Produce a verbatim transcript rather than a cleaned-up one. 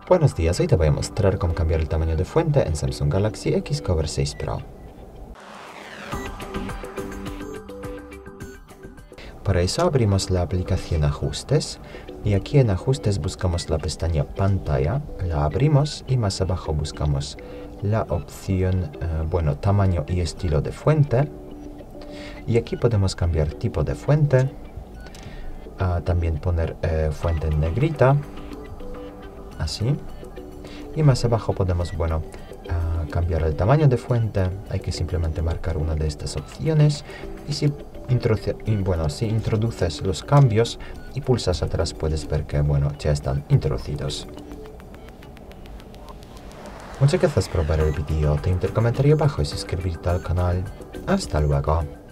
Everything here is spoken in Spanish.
Buenos días, hoy te voy a mostrar cómo cambiar el tamaño de fuente en Samsung Galaxy X Cover seis Pro. Para eso abrimos la aplicación Ajustes y aquí en Ajustes buscamos la pestaña Pantalla, la abrimos y más abajo buscamos la opción, eh, bueno, tamaño y estilo de fuente. Y aquí podemos cambiar tipo de fuente, uh, también poner eh, fuente en negrita, así. Y más abajo podemos, bueno, uh, cambiar el tamaño de fuente. Hay que simplemente marcar una de estas opciones. Y si, y, bueno, si introduces los cambios y pulsas atrás, puedes ver que, bueno, ya están introducidos. Muchas gracias por ver el vídeo. Te invito a comentar abajo y suscribirte al canal. Hasta luego.